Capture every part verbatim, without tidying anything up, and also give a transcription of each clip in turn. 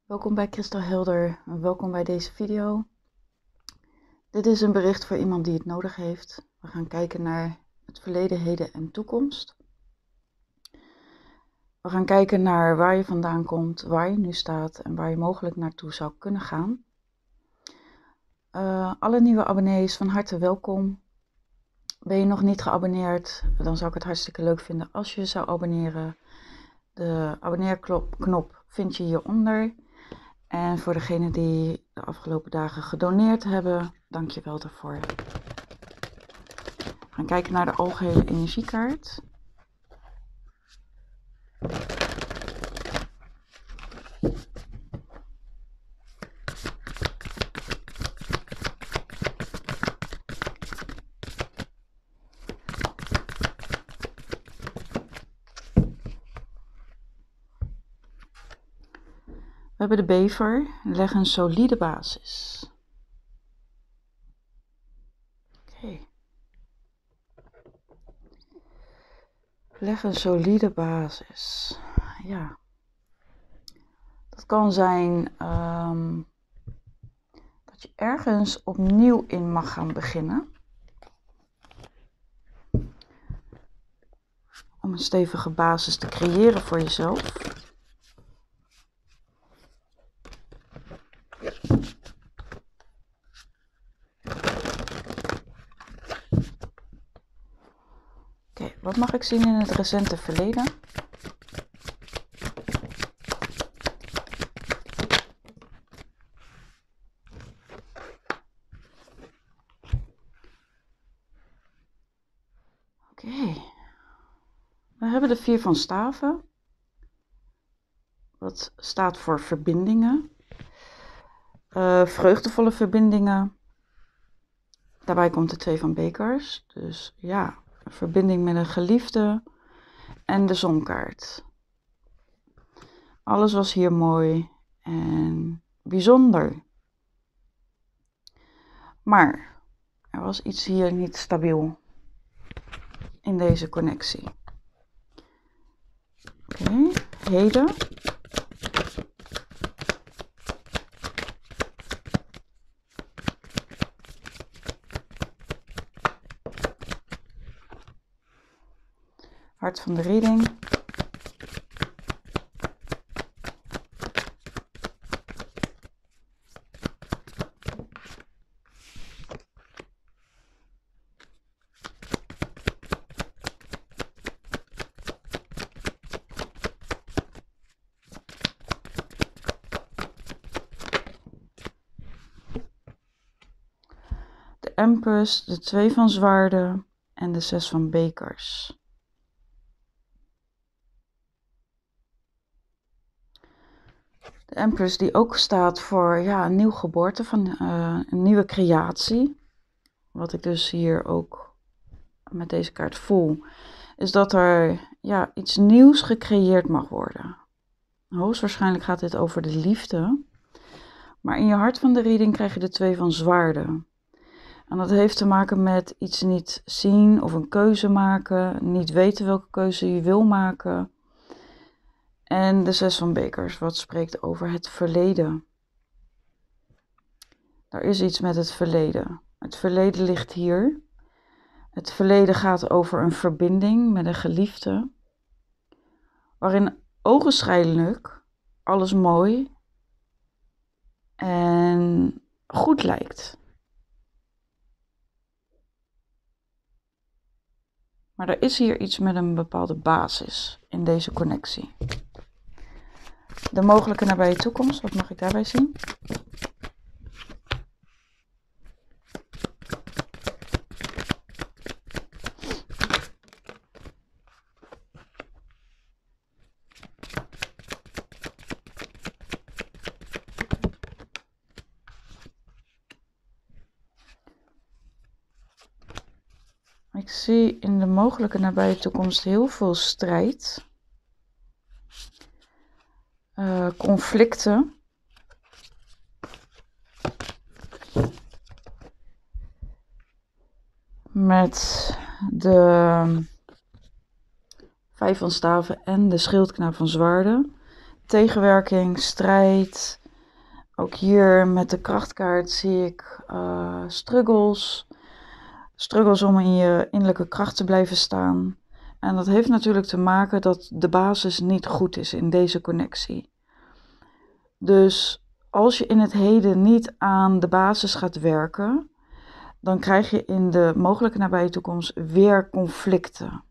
Welkom bij Kristal Helder en welkom bij deze video. Dit is een bericht voor iemand die het nodig heeft. We gaan kijken naar het verleden, heden en toekomst. We gaan kijken naar waar je vandaan komt, waar je nu staat en waar je mogelijk naartoe zou kunnen gaan. Uh, alle nieuwe abonnees van harte welkom. Ben je nog niet geabonneerd, dan zou ik het hartstikke leuk vinden als je je zou abonneren. De abonneerknop vind je hieronder. En voor degenen die de afgelopen dagen gedoneerd hebben, dank je wel daarvoor. We gaan kijken naar de algehele energiekaart. We hebben de bever, leg een solide basis. Oké. Okay. Leg een solide basis. Ja. Dat kan zijn um, dat je ergens opnieuw in mag gaan beginnen. Om een stevige basis te creëren voor jezelf. Oké, okay, wat mag ik zien in het recente verleden? Oké, okay. We hebben de vier van staven. Dat staat voor verbindingen. Uh, vreugdevolle verbindingen. Daarbij komt de twee van bekers. Dus ja, een verbinding met een geliefde. En de zonkaart. Alles was hier mooi en bijzonder. Maar er was iets hier niet stabiel in deze connectie. Oké, okay. Heden. Hart van de reading. De Empress, de twee van zwaarden en de zes van bekers. De Empress die ook staat voor ja, een nieuw geboorte, van, uh, een nieuwe creatie. Wat ik dus hier ook met deze kaart voel, is dat er ja, iets nieuws gecreëerd mag worden. Hoogstwaarschijnlijk gaat dit over de liefde. Maar in je hart van de reading krijg je de twee van zwaarden. En dat heeft te maken met iets niet zien of een keuze maken. Niet weten welke keuze je wil maken. En de zes van bekers, wat spreekt over het verleden. Er is iets met het verleden. Het verleden ligt hier. Het verleden gaat over een verbinding met een geliefde. Waarin ogenschijnlijk alles mooi en goed lijkt. Maar er is hier iets met een bepaalde basis in deze connectie. De mogelijke nabije toekomst, wat mag ik daarbij zien? Ik zie in de mogelijke nabije toekomst heel veel strijd, uh, conflicten, met de vijf van staven en de schildknaap van zwaarden tegenwerking, strijd. Ook hier met de krachtkaart zie ik uh, struggles. Struggles om in je innerlijke kracht te blijven staan. En dat heeft natuurlijk te maken dat de basis niet goed is in deze connectie. Dus als je in het heden niet aan de basis gaat werken, dan krijg je in de mogelijke nabije toekomst weer conflicten.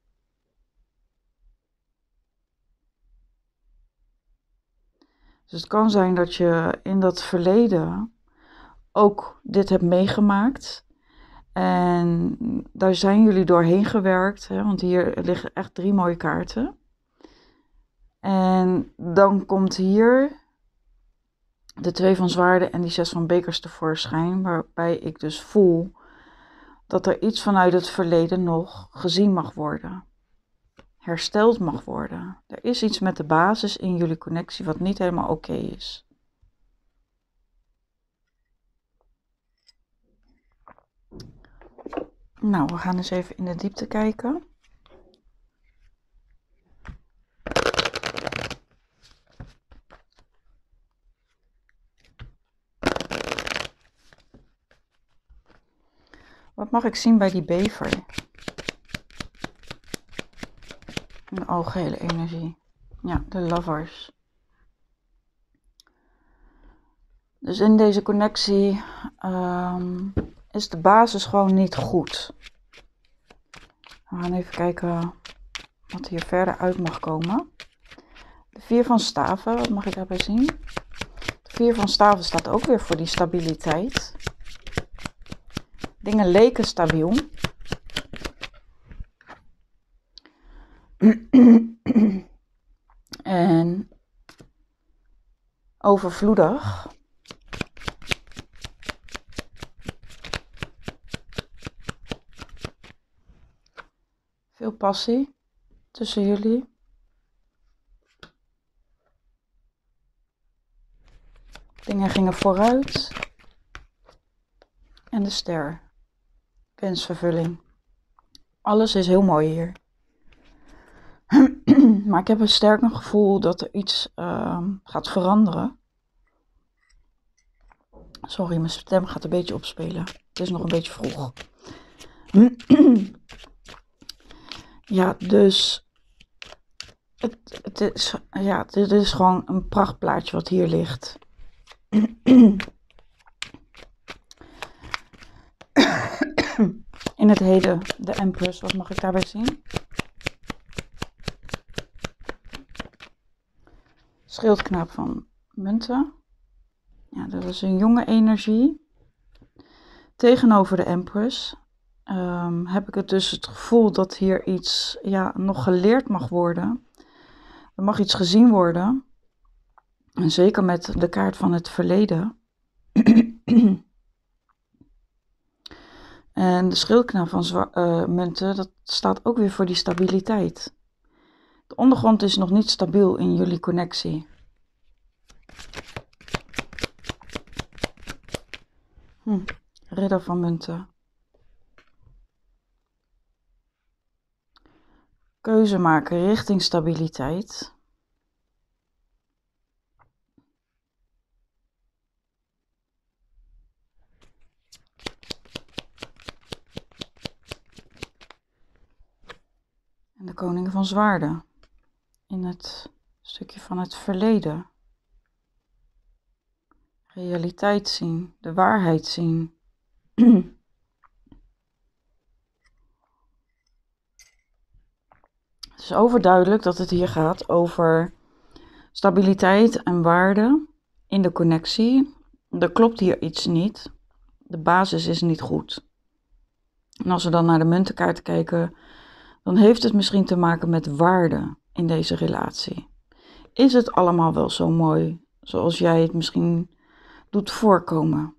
Dus het kan zijn dat je in dat verleden ook dit hebt meegemaakt. En daar zijn jullie doorheen gewerkt, hè, want hier liggen echt drie mooie kaarten. En dan komt hier de twee van zwaarden en die zes van bekers tevoorschijn, waarbij ik dus voel dat er iets vanuit het verleden nog gezien mag worden. Hersteld mag worden. Er is iets met de basis in jullie connectie wat niet helemaal oké is. Nou, we gaan eens even in de diepte kijken. Wat mag ik zien bij die bever? De algehele energie. Ja, de lovers. Dus in deze connectie um, is de basis gewoon niet goed. We gaan even kijken wat hier verder uit mag komen. De vier van staven, wat mag ik daarbij zien? De vier van staven staat ook weer voor die stabiliteit. Dingen leken stabiel. En overvloedig. Veel passie tussen jullie. Dingen gingen vooruit. En de ster. Wensvervulling. Alles is heel mooi hier. Maar ik heb een sterk gevoel dat er iets uh, gaat veranderen. Sorry, mijn stem gaat een beetje opspelen. Het is nog een beetje vroeg. Ja, dus het, het is, ja, dit is gewoon een prachtplaatje wat hier ligt. In het heden, de Empress, wat mag ik daarbij zien? Schildknaap van munten. Ja, dat is een jonge energie. Tegenover de Empress um, heb ik het dus het gevoel dat hier iets ja, nog geleerd mag worden. Er mag iets gezien worden. En zeker met de kaart van het verleden. En de schildknaap van zwa- uh, munten, dat staat ook weer voor die stabiliteit. De ondergrond is nog niet stabiel in jullie connectie. Hm, ridder van munten. Keuze maken richting stabiliteit. En de koning van zwaarden. In het stukje van het verleden. Realiteit zien, de waarheid zien. Het is overduidelijk dat het hier gaat over stabiliteit en waarde in de connectie. Er klopt hier iets niet. De basis is niet goed. En als we dan naar de muntenkaart kijken, dan heeft het misschien te maken met waarde in deze relatie. Is het allemaal wel zo mooi zoals jij het misschien doet voorkomen?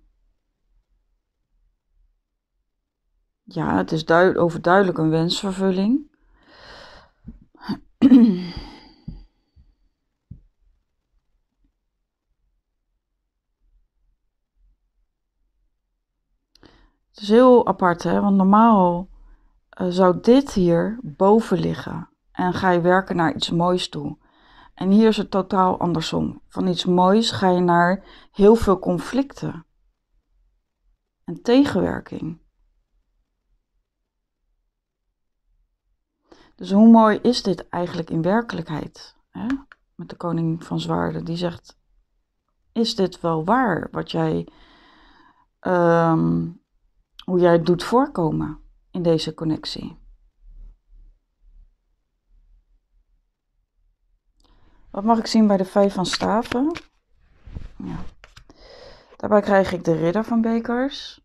Ja, het is duid- overduidelijk een wensvervulling. Het is heel apart, hè? Want normaal uh, zou dit hier boven liggen. En ga je werken naar iets moois toe. En hier is het totaal andersom. Van iets moois ga je naar heel veel conflicten en tegenwerking. Dus hoe mooi is dit eigenlijk in werkelijkheid? Hè? Met de koning van zwaarden, die zegt, is dit wel waar wat jij, um, hoe jij het doet voorkomen in deze connectie? Wat mag ik zien bij de vijf van staven? Ja. Daarbij krijg ik de ridder van bekers.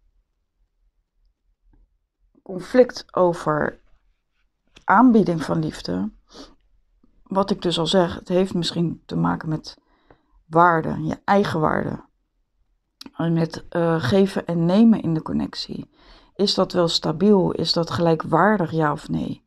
Conflict over aanbieding van liefde. Wat ik dus al zeg, het heeft misschien te maken met waarde, je eigen waarde. En het uh, geven en nemen in de connectie. Is dat wel stabiel? Is dat gelijkwaardig, ja of nee?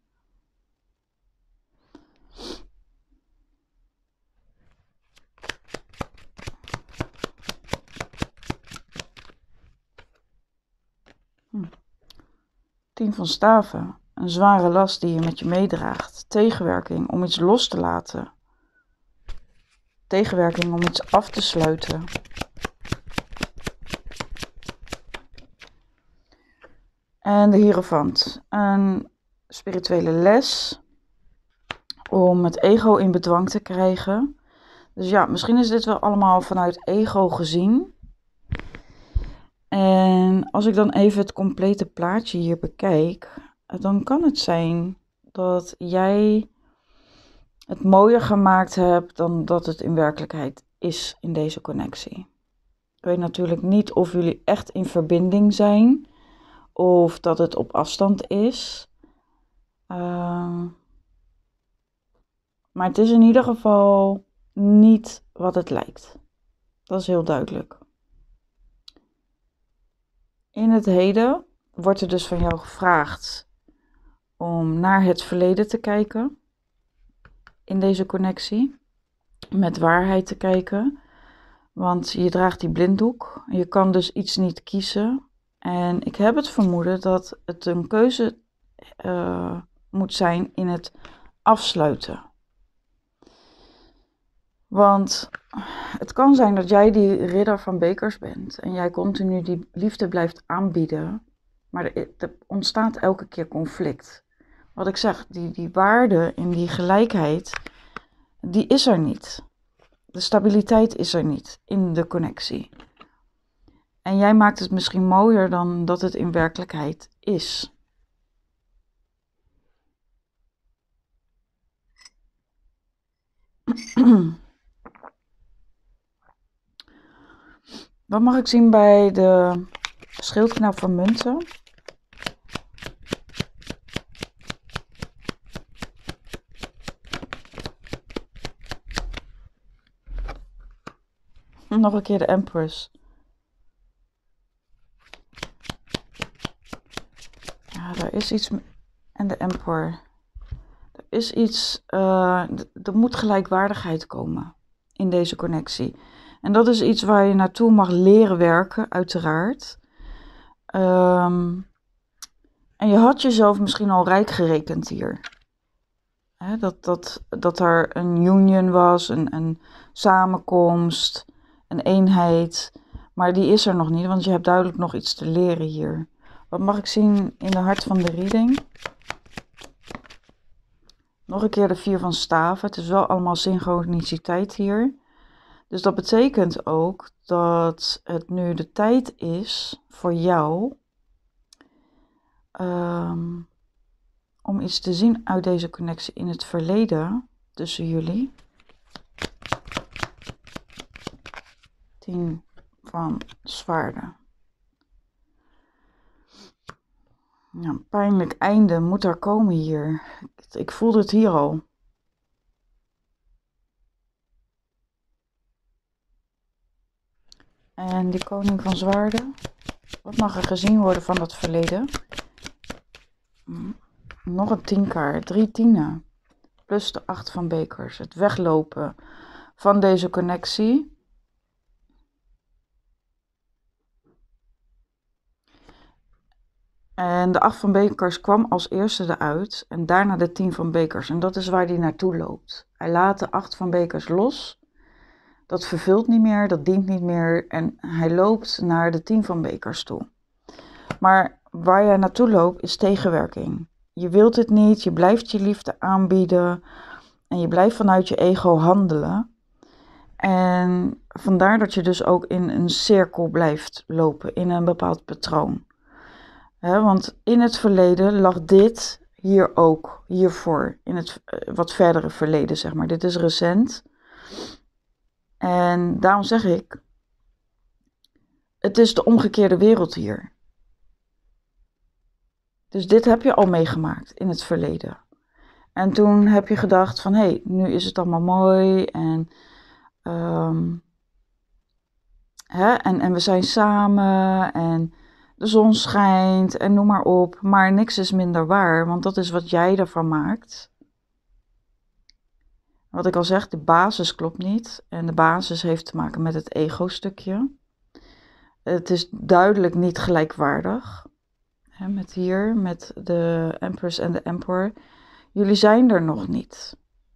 Hm. Tien van staven. Een zware last die je met je meedraagt. Tegenwerking om iets los te laten. Tegenwerking om iets af te sluiten. En de hierophant. Een spirituele les om het ego in bedwang te krijgen. Dus ja, misschien is dit wel allemaal vanuit ego gezien. En als ik dan even het complete plaatje hier bekijk, dan kan het zijn dat jij het mooier gemaakt hebt dan dat het in werkelijkheid is in deze connectie. Ik weet natuurlijk niet of jullie echt in verbinding zijn of dat het op afstand is. Uh, maar het is in ieder geval niet wat het lijkt. Dat is heel duidelijk. In het heden wordt er dus van jou gevraagd om naar het verleden te kijken. In deze connectie. Met waarheid te kijken. Want je draagt die blinddoek. Je kan dus iets niet kiezen. En ik heb het vermoeden dat het een keuze uh, moet zijn in het afsluiten. Want het kan zijn dat jij die ridder van bekers bent. En jij continu die liefde blijft aanbieden. Maar er, er ontstaat elke keer conflict. Wat ik zeg, die, die waarde en die gelijkheid, die is er niet. De stabiliteit is er niet in de connectie. En jij maakt het misschien mooier dan dat het in werkelijkheid is. Wat mag ik zien bij de schildknaap van munten? Nog een keer de Empress. Ja, daar is iets... En de Emperor. Er is iets... Uh, er moet gelijkwaardigheid komen in deze connectie. En dat is iets waar je naartoe mag leren werken, uiteraard. Um, en je had jezelf misschien al rijk gerekend hier. He, dat, dat, dat er een union was, een, een samenkomst, een eenheid. Maar die is er nog niet, want je hebt duidelijk nog iets te leren hier. Wat mag ik zien in de hart van de reading? Nog een keer de vier van staven. Het is wel allemaal synchroniciteit hier. Dus dat betekent ook dat het nu de tijd is voor jou um, om iets te zien uit deze connectie in het verleden tussen jullie. Tien van zwaarden. Ja, een pijnlijk einde moet er komen hier. Ik, ik voelde het hier al. En die koning van zwaarden. Wat mag er gezien worden van dat verleden? Nog een tienkaart. Drie tienen. Plus de acht van bekers. Het weglopen van deze connectie. En de acht van bekers kwam als eerste eruit en daarna de tien van bekers. En dat is waar hij naartoe loopt. Hij laat de acht van bekers los. Dat vervult niet meer, dat dient niet meer. En hij loopt naar de tien van bekers toe. Maar waar jij naartoe loopt is tegenwerking. Je wilt het niet, je blijft je liefde aanbieden. En je blijft vanuit je ego handelen. En vandaar dat je dus ook in een cirkel blijft lopen, in een bepaald patroon. He, want in het verleden lag dit hier ook, hiervoor, in het uh, wat verdere verleden, zeg maar. Dit is recent. En daarom zeg ik, het is de omgekeerde wereld hier. Dus dit heb je al meegemaakt in het verleden. En toen heb je gedacht van, hé, hey, nu is het allemaal mooi en, um, hè, en, en we zijn samen en de zon schijnt en noem maar op. Maar niks is minder waar, want dat is wat jij ervan maakt. Wat ik al zeg, de basis klopt niet. En de basis heeft te maken met het ego-stukje. Het is duidelijk niet gelijkwaardig. Hè, met hier, met de Empress en de Emperor. Jullie zijn er nog niet.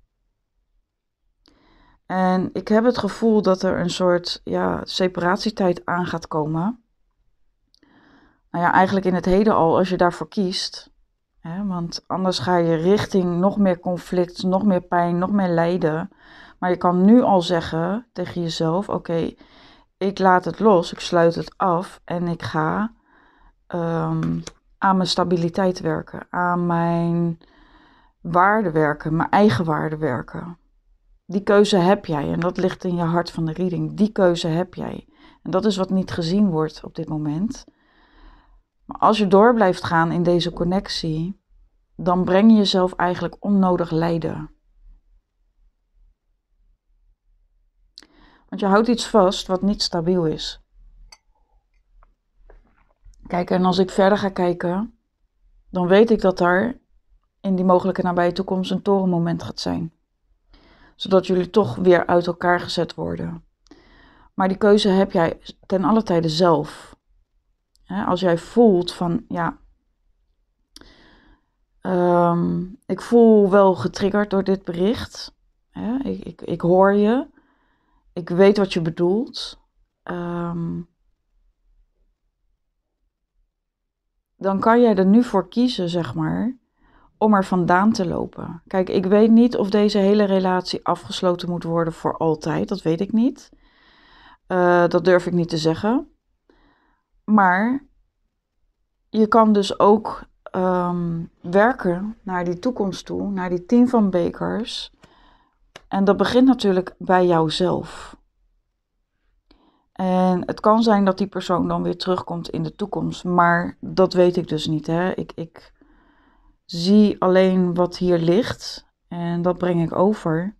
En ik heb het gevoel dat er een soort ja, separatietijd aan gaat komen. Nou ja, eigenlijk in het heden al, als je daarvoor kiest. Hè, want anders ga je richting nog meer conflict, nog meer pijn, nog meer lijden. Maar je kan nu al zeggen tegen jezelf, oké, okay, ik laat het los, ik sluit het af en ik ga um, aan mijn stabiliteit werken. Aan mijn waarde werken, mijn eigen waarde werken. Die keuze heb jij en dat ligt in je hart van de reading. Die keuze heb jij. En dat is wat niet gezien wordt op dit moment. Maar als je door blijft gaan in deze connectie, dan breng je jezelf eigenlijk onnodig lijden. Want je houdt iets vast wat niet stabiel is. Kijk, en als ik verder ga kijken, dan weet ik dat er in die mogelijke nabije toekomst een torenmoment gaat zijn. Zodat jullie toch weer uit elkaar gezet worden. Maar die keuze heb jij ten alle tijde zelf. Als jij voelt van, ja, um, ik voel wel getriggerd door dit bericht. Ik, ik, ik hoor je. Ik weet wat je bedoelt. Um, dan kan jij er nu voor kiezen, zeg maar, om er vandaan te lopen. Kijk, ik weet niet of deze hele relatie afgesloten moet worden voor altijd. Dat weet ik niet. Uh, dat durf ik niet te zeggen. Maar je kan dus ook um, werken naar die toekomst toe, naar die tien van bekers. En dat begint natuurlijk bij jouzelf. En het kan zijn dat die persoon dan weer terugkomt in de toekomst, maar dat weet ik dus niet. Hè? Ik, ik zie alleen wat hier ligt en dat breng ik over.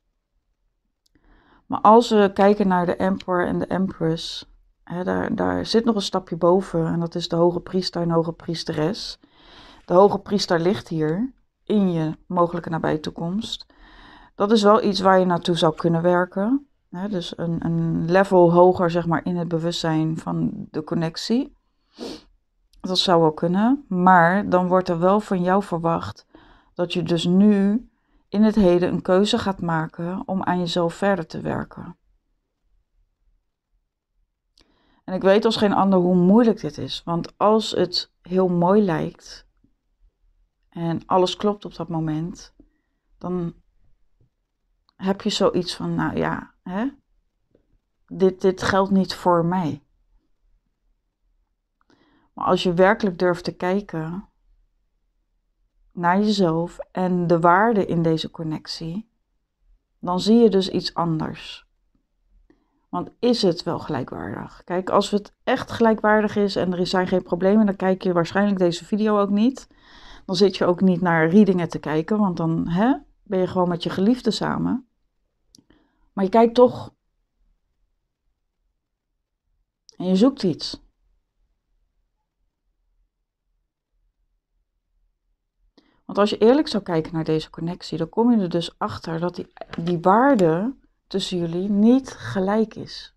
Maar als we kijken naar de Emperor en de Empress, hè, daar, daar zit nog een stapje boven en dat is de hoge priester en hoge priesteres. De hoge priester ligt hier in je mogelijke nabije toekomst. Dat is wel iets waar je naartoe zou kunnen werken. Hè, dus een, een level hoger, zeg maar, in het bewustzijn van de connectie. Dat zou wel kunnen. Maar dan wordt er wel van jou verwacht dat je dus nu in het heden een keuze gaat maken om aan jezelf verder te werken. En ik weet als geen ander hoe moeilijk dit is. Want als het heel mooi lijkt en alles klopt op dat moment, dan heb je zoiets van, nou ja, hè? Dit, dit geldt niet voor mij. Maar als je werkelijk durft te kijken naar jezelf en de waarde in deze connectie, dan zie je dus iets anders. Want is het wel gelijkwaardig? Kijk, als het echt gelijkwaardig is en er zijn geen problemen, dan kijk je waarschijnlijk deze video ook niet. Dan zit je ook niet naar readingen te kijken, want dan hè, ben je gewoon met je geliefde samen. Maar je kijkt toch. En je zoekt iets. Want als je eerlijk zou kijken naar deze connectie, dan kom je er dus achter dat die, die waarde tussen jullie niet gelijk is.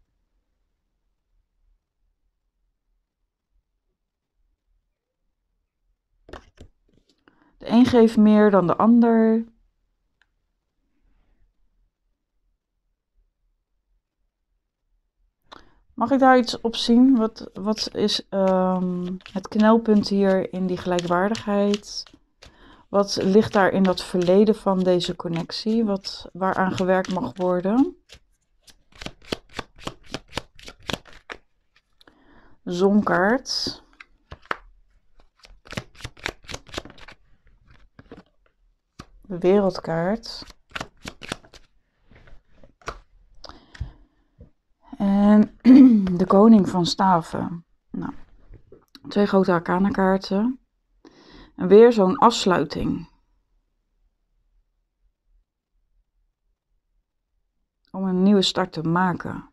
De een geeft meer dan de ander. Mag ik daar iets op zien? Wat, wat is um, het knelpunt hier in die gelijkwaardigheid? Wat ligt daar in dat verleden van deze connectie? Wat, waaraan gewerkt mag worden? Zonkaart. De wereldkaart. En de koning van staven. Nou, twee grote arcana kaarten. En weer zo'n afsluiting. Om een nieuwe start te maken.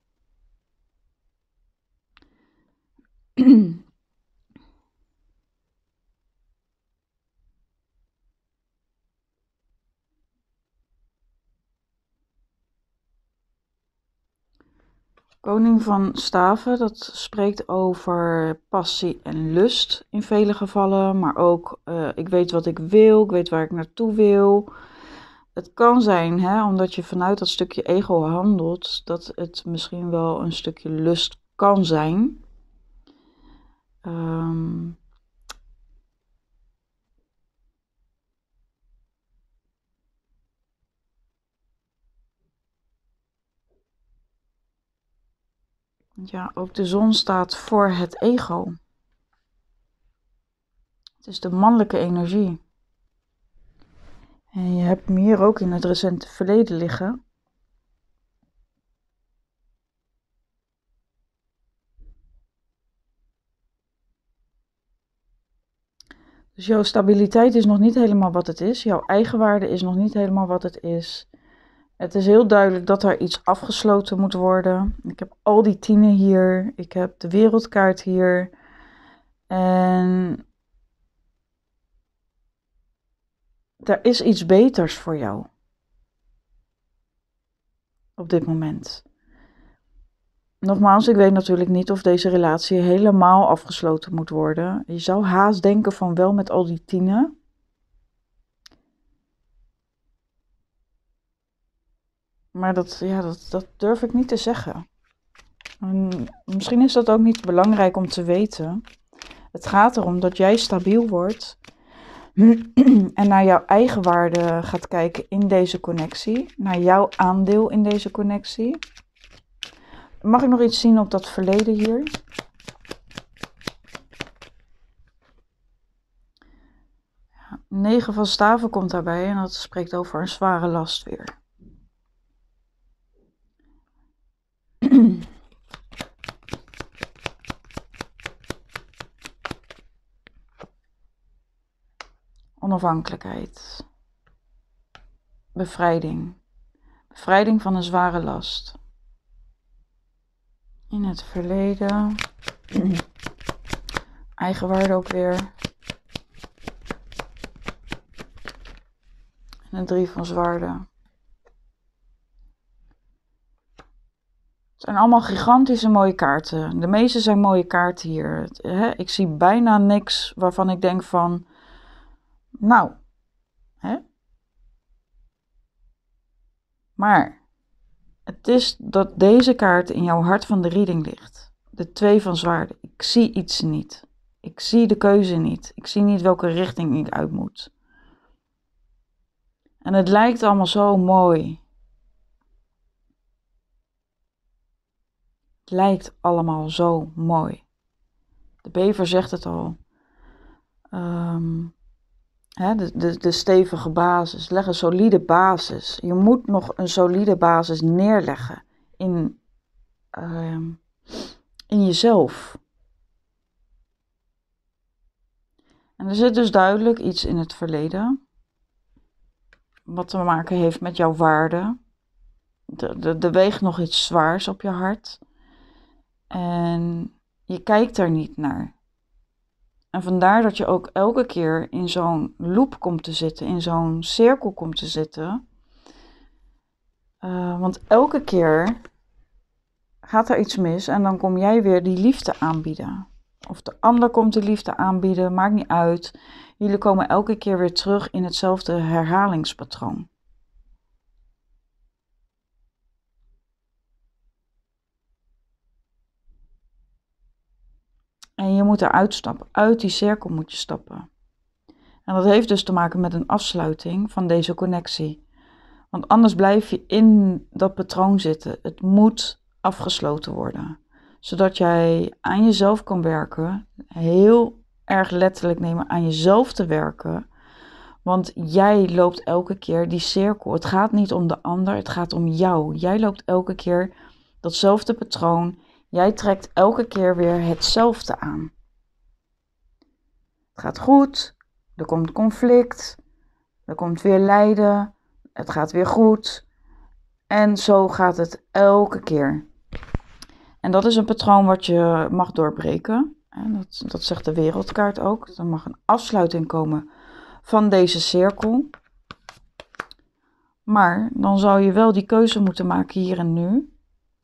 Koning van staven, dat spreekt over passie en lust in vele gevallen. Maar ook, uh, ik weet wat ik wil, ik weet waar ik naartoe wil. Het kan zijn, hè, omdat je vanuit dat stukje ego handelt, dat het misschien wel een stukje lust kan zijn. Um, ja, ook de zon staat voor het ego. Het is de mannelijke energie. En je hebt hem hier ook in het recente verleden liggen. Dus jouw stabiliteit is nog niet helemaal wat het is. Jouw eigenwaarde is nog niet helemaal wat het is. Het is heel duidelijk dat er iets afgesloten moet worden. Ik heb al die tienen hier. Ik heb de wereldkaart hier. En er is iets beters voor jou. Op dit moment. Nogmaals, ik weet natuurlijk niet of deze relatie helemaal afgesloten moet worden. Je zou haast denken van wel met al die tienen. Maar dat, ja, dat, dat durf ik niet te zeggen. En misschien is dat ook niet belangrijk om te weten. Het gaat erom dat jij stabiel wordt en naar jouw eigen waarde gaat kijken in deze connectie. Naar jouw aandeel in deze connectie. Mag ik nog iets zien op dat verleden hier? Ja, negen van staven komt daarbij en dat spreekt over een zware last weer. Onafhankelijkheid. Bevrijding. Bevrijding van een zware last. In het verleden. Eigenwaarde ook weer. En een drie van zwaarden. Het zijn allemaal gigantische mooie kaarten. De meeste zijn mooie kaarten hier. Hè? Ik zie bijna niks waarvan ik denk van... Nou, hè? Maar het is dat deze kaart in jouw hart van de reading ligt. De twee van zwaarden. Ik zie iets niet. Ik zie de keuze niet. Ik zie niet welke richting ik uit moet. En het lijkt allemaal zo mooi. Het lijkt allemaal zo mooi. De bever zegt het al. Um, hè, de, de, de stevige basis. Leg een solide basis. Je moet nog een solide basis neerleggen in, um, in jezelf. En er zit dus duidelijk iets in het verleden. Wat te maken heeft met jouw waarde. Er weegt nog iets zwaars op je hart. En je kijkt er niet naar. En vandaar dat je ook elke keer in zo'n loop komt te zitten. In zo'n cirkel komt te zitten. Uh, want elke keer gaat er iets mis. En dan kom jij weer die liefde aanbieden. Of de ander komt de liefde aanbieden. Maakt niet uit. Jullie komen elke keer weer terug in hetzelfde herhalingspatroon. En je moet eruit stappen. Uit die cirkel moet je stappen. En dat heeft dus te maken met een afsluiting van deze connectie. Want anders blijf je in dat patroon zitten. Het moet afgesloten worden. Zodat jij aan jezelf kan werken. Heel erg letterlijk nemen aan jezelf te werken. Want jij loopt elke keer die cirkel. Het gaat niet om de ander, het gaat om jou. Jij loopt elke keer datzelfde patroon. Jij trekt elke keer weer hetzelfde aan. Het gaat goed, er komt conflict, er komt weer lijden, het gaat weer goed. En zo gaat het elke keer. En dat is een patroon wat je mag doorbreken. En dat, dat zegt de wereldkaart ook. Er mag een afsluiting komen van deze cirkel. Maar dan zou je wel die keuze moeten maken hier en nu.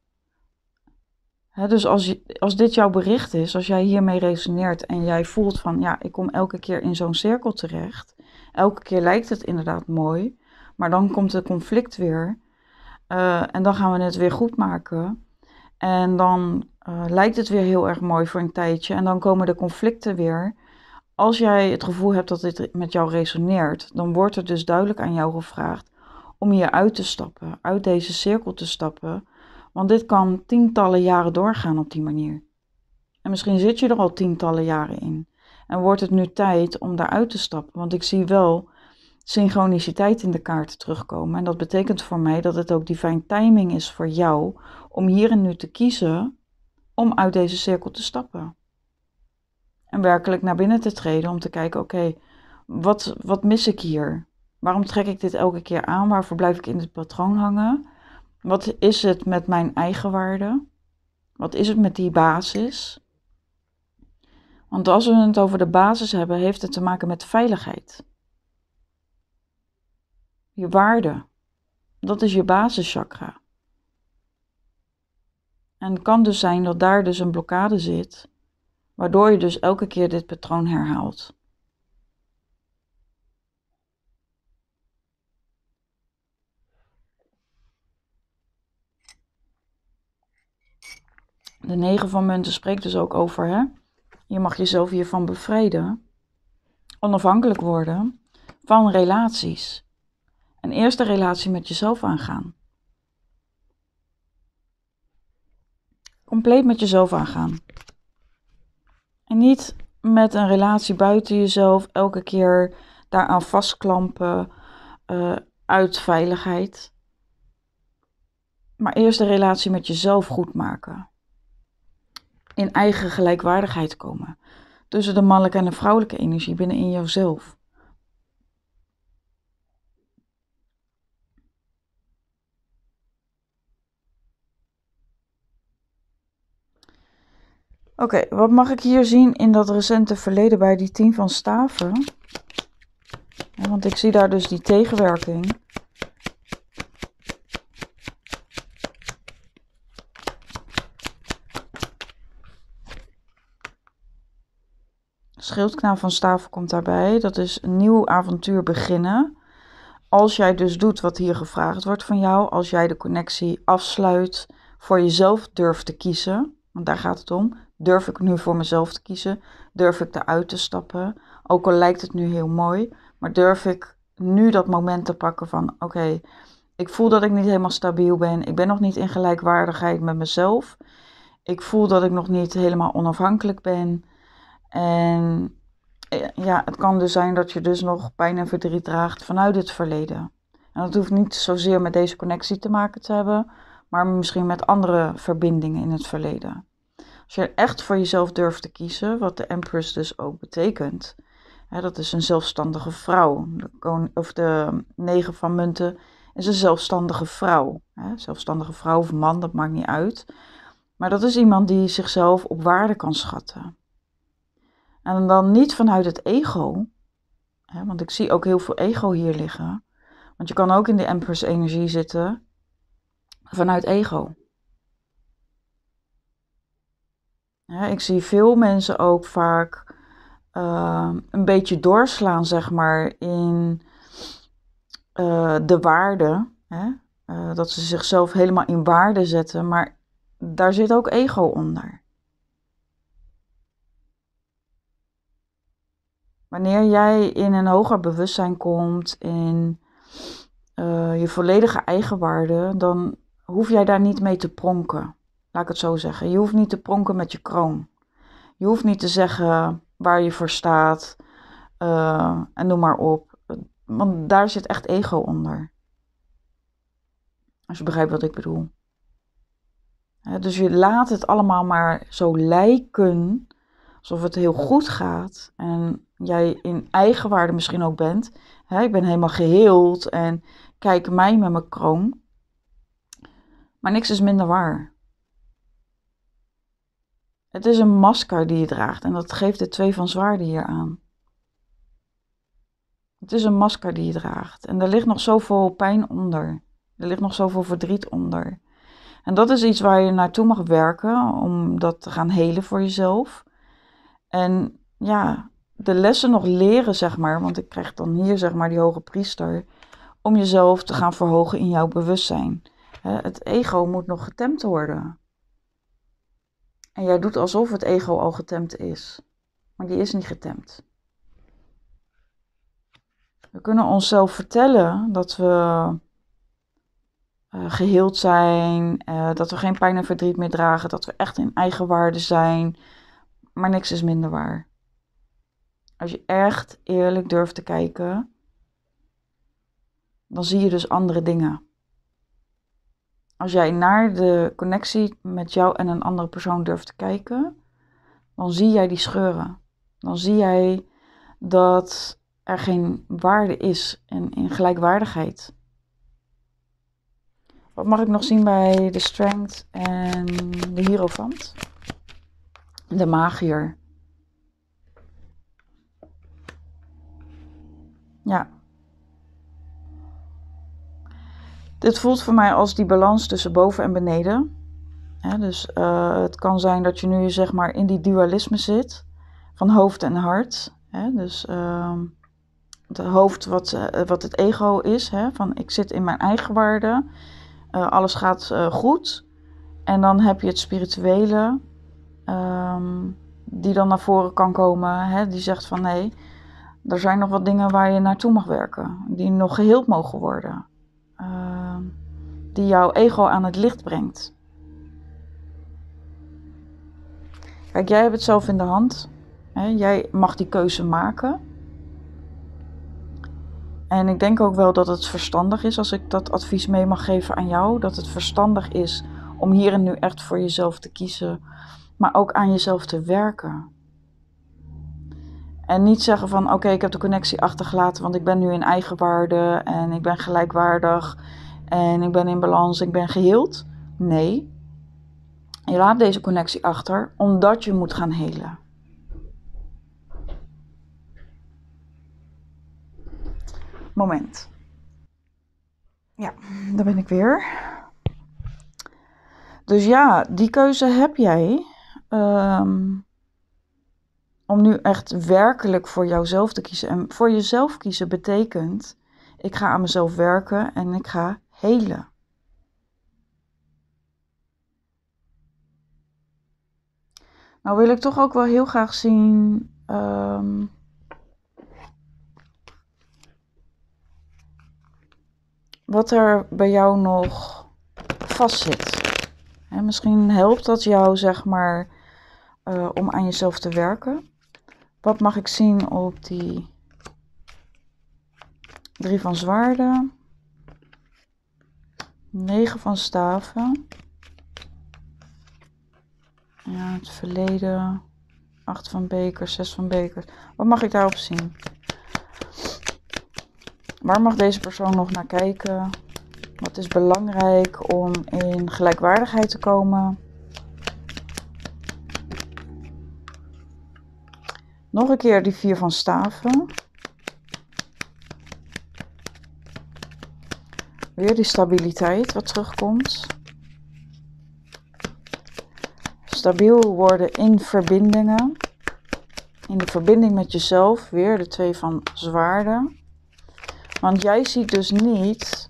He, dus als, je, als dit jouw bericht is, als jij hiermee resoneert en jij voelt van ja, ik kom elke keer in zo'n cirkel terecht. Elke keer lijkt het inderdaad mooi, maar dan komt het conflict weer. Uh, en dan gaan we het weer goed maken. En dan uh, lijkt het weer heel erg mooi voor een tijdje. En dan komen de conflicten weer. Als jij het gevoel hebt dat dit met jou resoneert, dan wordt er dus duidelijk aan jou gevraagd om hier uit te stappen, uit deze cirkel te stappen. Want dit kan tientallen jaren doorgaan op die manier. En misschien zit je er al tientallen jaren in. En wordt het nu tijd om daaruit te stappen. Want ik zie wel synchroniciteit in de kaarten terugkomen. En dat betekent voor mij dat het ook divine timing is voor jou om hier en nu te kiezen om uit deze cirkel te stappen. En werkelijk naar binnen te treden om te kijken, oké, okay, wat, wat mis ik hier? Waarom trek ik dit elke keer aan? Waarvoor blijf ik in dit patroon hangen? Wat is het met mijn eigenwaarde? Wat is het met die basis? Want als we het over de basis hebben, heeft het te maken met veiligheid. Je waarde, dat is je basischakra. En het kan dus zijn dat daar dus een blokkade zit, waardoor je dus elke keer dit patroon herhaalt. De negen van munten spreekt dus ook over, hè? Je mag jezelf hiervan bevrijden, onafhankelijk worden van relaties. En eerst de relatie met jezelf aangaan. Compleet met jezelf aangaan. En niet met een relatie buiten jezelf elke keer daaraan vastklampen uh, uit veiligheid. Maar eerst de relatie met jezelf goed maken. In eigen gelijkwaardigheid komen. Tussen de mannelijke en de vrouwelijke energie binnenin jouzelf. Oké, okay, wat mag ik hier zien in dat recente verleden bij die tien van staven? Ja, want ik zie daar dus die tegenwerking. Schildknaap van staven komt daarbij. Dat is een nieuw avontuur beginnen. Als jij dus doet wat hier gevraagd wordt van jou. Als jij de connectie afsluit, voor jezelf durft te kiezen. Want daar gaat het om. Durf ik nu voor mezelf te kiezen? Durf ik eruit te stappen? Ook al lijkt het nu heel mooi. Maar durf ik nu dat moment te pakken van oké, okay, ik voel dat ik niet helemaal stabiel ben. Ik ben nog niet in gelijkwaardigheid met mezelf. Ik voel dat ik nog niet helemaal onafhankelijk ben. En ja, het kan dus zijn dat je dus nog pijn en verdriet draagt vanuit het verleden. En dat hoeft niet zozeer met deze connectie te maken te hebben, maar misschien met andere verbindingen in het verleden. Als je echt voor jezelf durft te kiezen, wat de Empress dus ook betekent, hè, dat is een zelfstandige vrouw. De, kon, of de negen van munten is een zelfstandige vrouw. Hè, zelfstandige vrouw of man, dat maakt niet uit. Maar dat is iemand die zichzelf op waarde kan schatten. En dan niet vanuit het ego, hè, want ik zie ook heel veel ego hier liggen. Want je kan ook in de Empress energie zitten vanuit ego. Ja, ik zie veel mensen ook vaak uh, een beetje doorslaan, zeg maar, in uh, de waarde. Hè? Uh, dat ze zichzelf helemaal in waarde zetten, maar daar zit ook ego onder. Wanneer jij in een hoger bewustzijn komt, in uh, je volledige eigenwaarde, dan hoef jij daar niet mee te pronken. Laat ik het zo zeggen. Je hoeft niet te pronken met je kroon. Je hoeft niet te zeggen waar je voor staat uh, en noem maar op. Want daar zit echt ego onder. Als je begrijpt wat ik bedoel. He, dus je laat het allemaal maar zo lijken alsof het heel goed gaat. En jij in eigenwaarde misschien ook bent. He, ik ben helemaal geheeld en kijk mij met mijn kroon. Maar niks is minder waar. Het is een masker die je draagt en dat geeft de twee van zwaarden hier aan. Het is een masker die je draagt en er ligt nog zoveel pijn onder. Er ligt nog zoveel verdriet onder. En dat is iets waar je naartoe mag werken om dat te gaan helen voor jezelf. En ja, de lessen nog leren, zeg maar, want ik krijg dan hier, zeg maar, die hoge priester, om jezelf te gaan verhogen in jouw bewustzijn. Het ego moet nog getemd worden. En jij doet alsof het ego al getemd is. Maar die is niet getemd. We kunnen onszelf vertellen dat we uh, geheeld zijn, uh, dat we geen pijn en verdriet meer dragen, dat we echt in eigenwaarde zijn. Maar niks is minder waar. Als je echt eerlijk durft te kijken, dan zie je dus andere dingen. Als jij naar de connectie met jou en een andere persoon durft te kijken, dan zie jij die scheuren. Dan zie jij dat er geen waarde is in, in gelijkwaardigheid. Wat mag ik nog zien bij de Strength en de Hierophant? De Magier. Ja. Dit voelt voor mij als die balans tussen boven en beneden. Ja, dus uh, het kan zijn dat je nu, zeg maar, in die dualisme zit. Van hoofd en hart. Hè? Dus uh, het hoofd wat, uh, wat het ego is. Hè? Van ik zit in mijn eigen waarde. Uh, alles gaat uh, goed. En dan heb je het spirituele. Um, die dan naar voren kan komen. Hè? Die zegt van nee. Er zijn nog wat dingen waar je naartoe mag werken. Die nog geheeld mogen worden. Uh, die jouw ego aan het licht brengt. Kijk, jij hebt het zelf in de hand. Hè? Jij mag die keuze maken. En ik denk ook wel dat het verstandig is, als ik dat advies mee mag geven aan jou, dat het verstandig is om hier en nu echt voor jezelf te kiezen, maar ook aan jezelf te werken. En niet zeggen van, oké, okay, ik heb de connectie achtergelaten, want ik ben nu in eigenwaarde en ik ben gelijkwaardig en ik ben in balans, ik ben geheeld. Nee, je laat deze connectie achter, omdat je moet gaan helen. Moment. Ja, daar ben ik weer. Dus ja, die keuze heb jij. Um, om nu echt werkelijk voor jouzelf te kiezen. En voor jezelf kiezen betekent, ik ga aan mezelf werken en ik ga helen. Nou wil ik toch ook wel heel graag zien Um, wat er bij jou nog vastzit. En misschien helpt dat jou, zeg maar, uh, om aan jezelf te werken. Wat mag ik zien op die drie van zwaarden, negen van staven, ja, het verleden, acht van bekers, zes van bekers. Wat mag ik daarop zien? Waar mag deze persoon nog naar kijken? Wat is belangrijk om in gelijkwaardigheid te komen? Nog een keer die vier van staven. Weer die stabiliteit wat terugkomt. Stabiel worden in verbindingen. In de verbinding met jezelf, weer de twee van zwaarden. Want jij ziet dus niet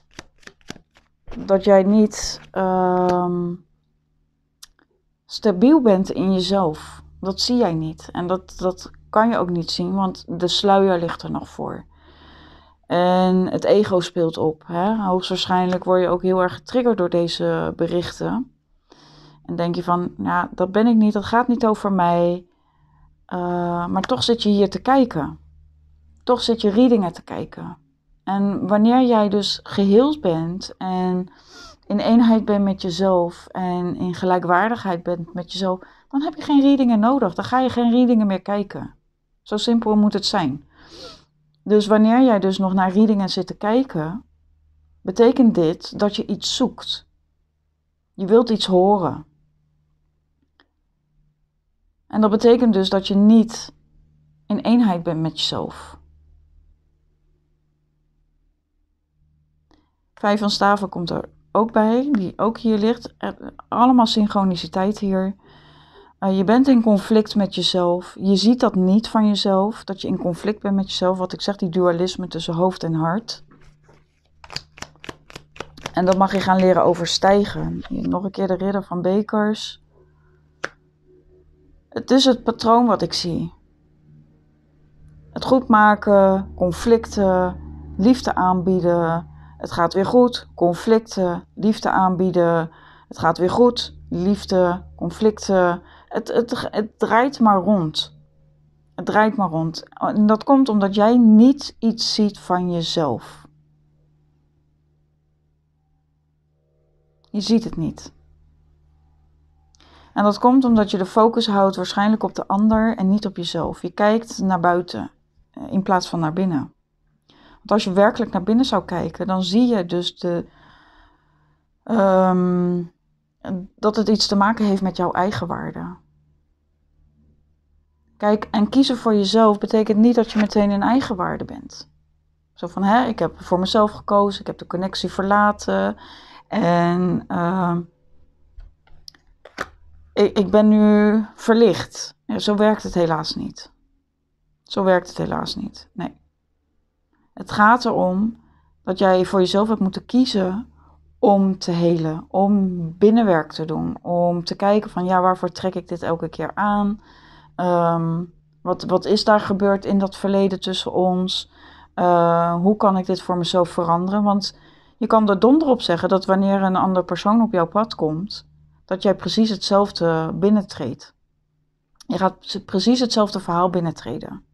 dat jij niet um, stabiel bent in jezelf. Dat zie jij niet. En dat, dat kan je ook niet zien, want de sluier ligt er nog voor. En het ego speelt op. Hè? Hoogstwaarschijnlijk word je ook heel erg getriggerd door deze berichten. En denk je van, ja, dat ben ik niet, dat gaat niet over mij. Uh, maar toch zit je hier te kijken. Toch zit je readingen te kijken. En wanneer jij dus geheeld bent en in eenheid bent met jezelf en in gelijkwaardigheid bent met jezelf, dan heb je geen readingen nodig. Dan ga je geen readingen meer kijken. Zo simpel moet het zijn. Dus wanneer jij dus nog naar readingen zit te kijken, betekent dit dat je iets zoekt. Je wilt iets horen. En dat betekent dus dat je niet in eenheid bent met jezelf. Vijf van staven komt er ook bij, die ook hier ligt. Allemaal synchroniciteit hier. Uh, je bent in conflict met jezelf. Je ziet dat niet van jezelf, dat je in conflict bent met jezelf. Wat ik zeg, die dualisme tussen hoofd en hart. En dat mag je gaan leren overstijgen. Hier nog een keer de ridder van bekers. Het is het patroon wat ik zie. Het goed maken, conflicten, liefde aanbieden. Het gaat weer goed, conflicten, liefde aanbieden. Het gaat weer goed, liefde, conflicten. Het, het, het draait maar rond. Het draait maar rond. En dat komt omdat jij niet iets ziet van jezelf. Je ziet het niet. En dat komt omdat je de focus houdt waarschijnlijk op de ander en niet op jezelf. Je kijkt naar buiten in plaats van naar binnen. Want als je werkelijk naar binnen zou kijken, dan zie je dus de, um, dat het iets te maken heeft met jouw eigen waarde. Kijk, en kiezen voor jezelf betekent niet dat je meteen in eigenwaarde bent. Zo van, hè, ik heb voor mezelf gekozen, ik heb de connectie verlaten en uh, ik, ik ben nu verlicht. Ja, zo werkt het helaas niet. Zo werkt het helaas niet, nee. Het gaat erom dat jij voor jezelf hebt moeten kiezen om te helen, om binnenwerk te doen, om te kijken van, ja, waarvoor trek ik dit elke keer aan? Um, wat, wat is daar gebeurd in dat verleden tussen ons? Uh, hoe kan ik dit voor mezelf veranderen? Want je kan er donder op zeggen dat wanneer een andere persoon op jouw pad komt, dat jij precies hetzelfde binnentreedt. Je gaat precies hetzelfde verhaal binnentreden.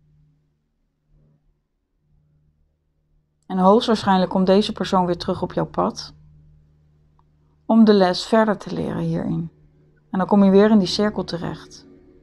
En hoogstwaarschijnlijk komt deze persoon weer terug op jouw pad om de les verder te leren hierin. En dan kom je weer in die cirkel terecht.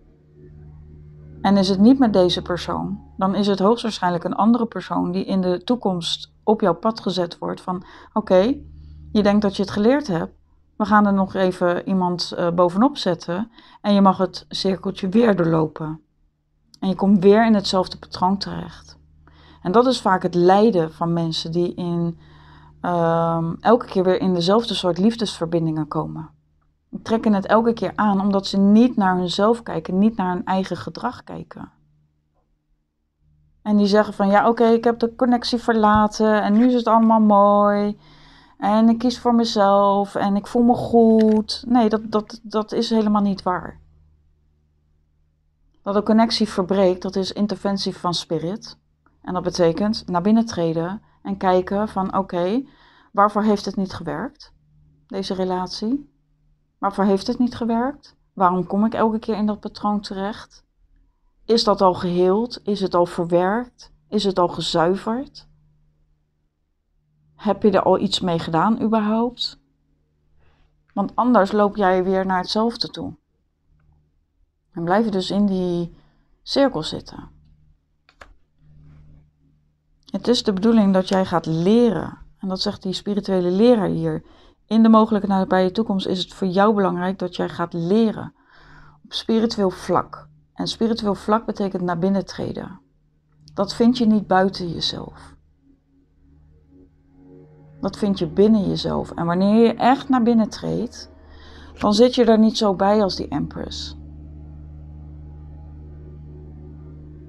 En is het niet met deze persoon, dan is het hoogstwaarschijnlijk een andere persoon die in de toekomst op jouw pad gezet wordt van, oké, okay, je denkt dat je het geleerd hebt, we gaan er nog even iemand uh, bovenop zetten en je mag het cirkeltje weer doorlopen. En je komt weer in hetzelfde patroon terecht. En dat is vaak het lijden van mensen die in, uh, elke keer weer in dezelfde soort liefdesverbindingen komen. Die trekken het elke keer aan omdat ze niet naar hunzelf kijken, niet naar hun eigen gedrag kijken. En die zeggen van, ja, oké, okay, ik heb de connectie verlaten en nu is het allemaal mooi. En ik kies voor mezelf en ik voel me goed. Nee, dat, dat, dat is helemaal niet waar. Dat de connectie verbreekt, dat is interventie van spirit. En dat betekent naar binnen treden en kijken van, oké, okay, waarvoor heeft het niet gewerkt, deze relatie? Waarvoor heeft het niet gewerkt? Waarom kom ik elke keer in dat patroon terecht? Is dat al geheeld? Is het al verwerkt? Is het al gezuiverd? Heb je er al iets mee gedaan überhaupt? Want anders loop jij weer naar hetzelfde toe. En blijf je dus in die cirkel zitten. Het is de bedoeling dat jij gaat leren. En dat zegt die spirituele leraar hier. In de mogelijke nabije toekomst is het voor jou belangrijk dat jij gaat leren. Op spiritueel vlak. En spiritueel vlak betekent naar binnen treden. Dat vind je niet buiten jezelf. Dat vind je binnen jezelf. En wanneer je echt naar binnen treedt, dan zit je er niet zo bij als die Empress.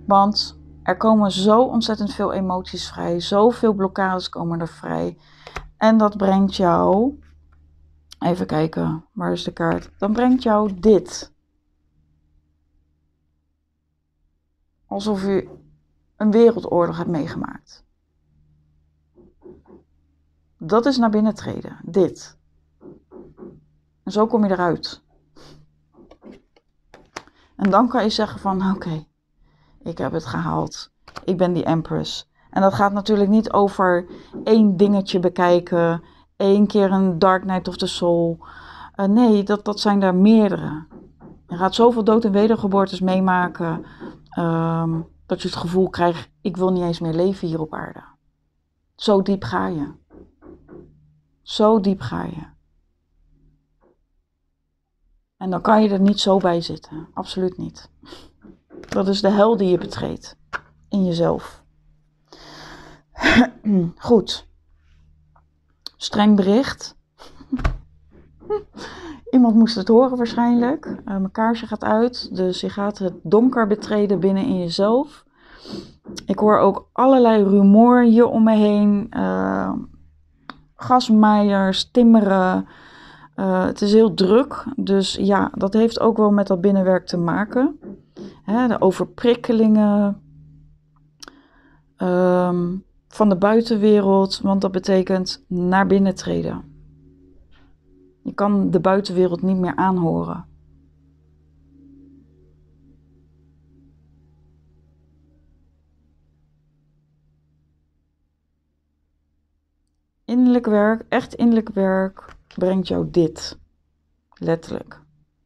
Want er komen zo ontzettend veel emoties vrij. Zoveel blokkades komen er vrij. En dat brengt jou... Even kijken, waar is de kaart? Dan brengt jou dit. Alsof je een wereldoorlog hebt meegemaakt. Dat is naar binnen treden. Dit. En zo kom je eruit. En dan kan je zeggen van, oké, okay, ik heb het gehaald. Ik ben die Empress. En dat gaat natuurlijk niet over één dingetje bekijken. Één keer een Dark Night of the Soul. Uh, nee, dat, dat zijn er meerdere. Je gaat zoveel dood- en wedergeboortes meemaken. Um, dat je het gevoel krijgt, ik wil niet eens meer leven hier op aarde. Zo diep ga je. Zo diep ga je. En dan kan je er niet zo bij zitten. Absoluut niet. Dat is de hel die je betreedt. In jezelf. Goed. Streng bericht. Iemand moest het horen waarschijnlijk. Uh, mijn kaarsje gaat uit. Dus je gaat het donker betreden binnen in jezelf. Ik hoor ook allerlei rumoer hier om me heen. Uh, gasmaaiers, timmeren. Uh, het is heel druk. Dus ja, dat heeft ook wel met dat binnenwerk te maken. Hè, de overprikkelingen. Um, van de buitenwereld. Want dat betekent naar binnen treden. Je kan de buitenwereld niet meer aanhoren. Innerlijk werk, echt innerlijk werk, brengt jou dit. Letterlijk.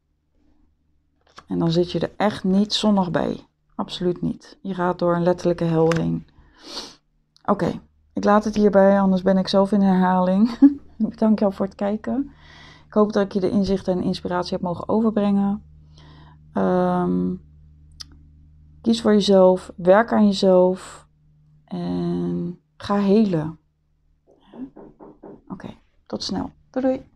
En dan zit je er echt niet zonnig bij. Absoluut niet. Je gaat door een letterlijke hel heen. Oké, okay, ik laat het hierbij, anders ben ik zelf in herhaling. Bedankt jou voor het kijken. Ik hoop dat ik je de inzichten en inspiratie heb mogen overbrengen. Um, kies voor jezelf, werk aan jezelf en ga helen. Oké, okay, tot snel. Doei doei.